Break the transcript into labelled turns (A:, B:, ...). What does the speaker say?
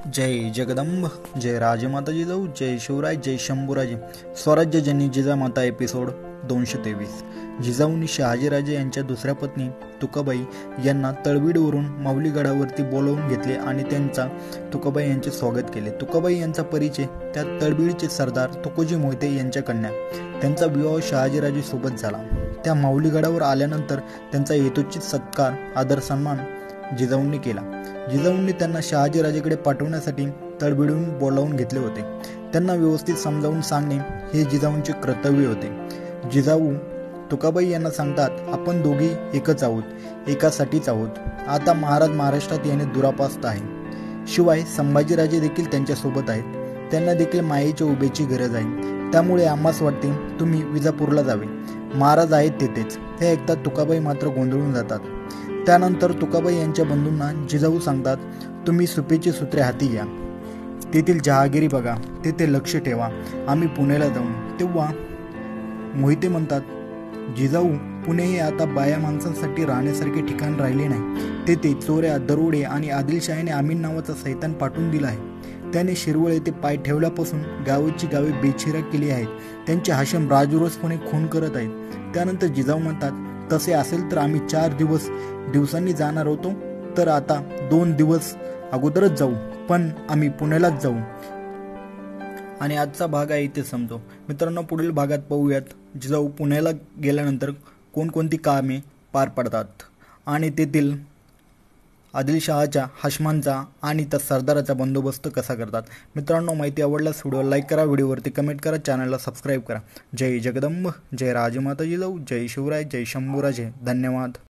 A: जय जगदंब, जय राजमाता जिजाऊ, जय शिवराय, जय शंभूराजे. स्वराज्य जननी जिजामाता एपिसोड 223. जिजाऊंनी शहाजीराजे यांच्या दुसऱ्या पत्नी तुकाबाई यांना तळवीडवरून माऊलीगडावरती बोलावून घेतले आणि त्यांचा तुकाबाई यांचे स्वागत केले. तुकाबाई यांचा परिचय त्या तळवीडचे सरदार तुकोजी मोहिते यांच्या कन्या. त्यांचा विवाह शहाजीराजे सोबत झाला. त्या माऊलीगडावर आल्यानंतर त्यांचा यथोचित सत्कार आदर सन्मान जिजाऊंनी केला. जिजाऊंनी त्यांना शहाजीराजेकडे पाठवण्यासाठी तळवीडून बोलावून घेतले होते. त्यांना व्यवस्थित समजावून सांगणे हे जिजाऊंचे कर्तव्य होते. जिजाऊ तुकाबाई यांना सांगतात, आपण दोघी एकच आहोत, एकासाठीच आहोत. आता महाराज महाराष्ट्रात येणे दुरापास्त आहे. शिवाय संभाजीराजे देखील त्यांच्यासोबत आहेत. त्यांना देखील मायेच्या उभेची गरज आहे. त्यामुळे आम्हास वाटते तुम्ही विजापूरला जावे. महाराज आहेत तेथेच. हे ऐकतात तुकाबाई मात्र गोंधळून जातात. त्यानंतर तुकाबाई यांच्या बंधूंना जिजाऊ सांगतात, तुम्ही सुपेची सूत्रे हाती घ्या. तेथील जहागिरी बघा, तेथे लक्ष ठेवा. आम्ही पुण्याला जाऊ. तेव्हा मोहिते म्हणतात, जिजाऊ, पुणे हे आता बाया माणसांसाठी राहण्यासारखे ठिकाण राहिले नाही. तेथे चोऱ्या, दरोडे आणि आदिलशाहीने आमीन नावाचा सैतान पाठवून दिला आहे. त्याने शिरवळ येथे पाय ठेवल्यापासून गावाची गावे बेचिराग केली आहेत. त्यांचे हाशम राजरोसपणे खून करत आहेत. त्यानंतर जिजाऊ म्हणतात, तसे असेल तर आम्ही 4 दिवसांनी जाणार होतो, तर आता 2 दिवस अगोदरच जाऊ, पण आम्ही पुण्यालाच जाऊ. आणि आजचा भाग आहे इथे संपतो. मित्रांनो, पुढील भागात पाहूयात जिजाऊ पुण्याला गेल्यानंतर कोणकोणती कामे पार पडतात आणि तेथील आदिलशहाच्या हाशमांचा आणि त्या सरदाराचा बंदोबस्त कसा करतात. मित्रांनो, माहिती आवडल्यास व्हिडिओ लाईक करा, व्हिडिओवरती कमेंट करा, चॅनलला सबस्क्राईब करा. जय जगदंब, जय राजमाता जिजाऊ, जय शिवराय, जय शंभूराजे. धन्यवाद.